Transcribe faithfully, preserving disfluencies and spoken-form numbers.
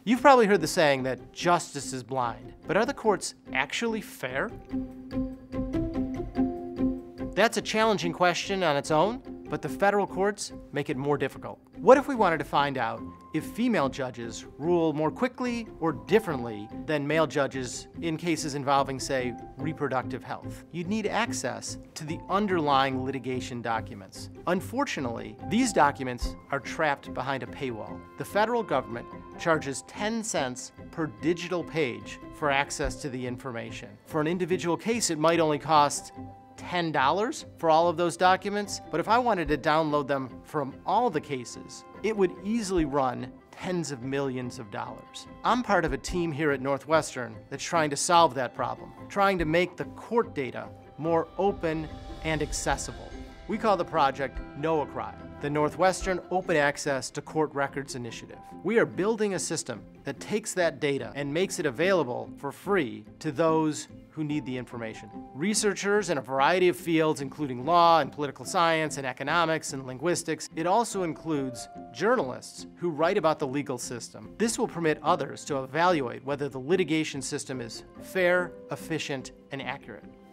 You've probably heard the saying that justice is blind, but are the courts actually fair? That's a challenging question on its own, but the federal courts make it more difficult. What if we wanted to find out if female judges rule more quickly or differently than male judges in cases involving, say, reproductive health? You'd need access to the underlying litigation documents. Unfortunately, these documents are trapped behind a paywall. The federal government charges ten cents per digital page for access to the information. For an individual case, it might only cost ten dollars for all of those documents, but if I wanted to download them from all the cases, it would easily run tens of millions of dollars. I'm part of a team here at Northwestern that's trying to solve that problem, trying to make the court data more open and accessible. We call the project NOACRI, the Northwestern Open Access to Court Records Initiative. We are building a system that takes that data and makes it available for free to those who need the information. Researchers in a variety of fields, including law and political science and economics and linguistics. It also includes journalists who write about the legal system. This will permit others to evaluate whether the litigation system is fair, efficient, and accurate.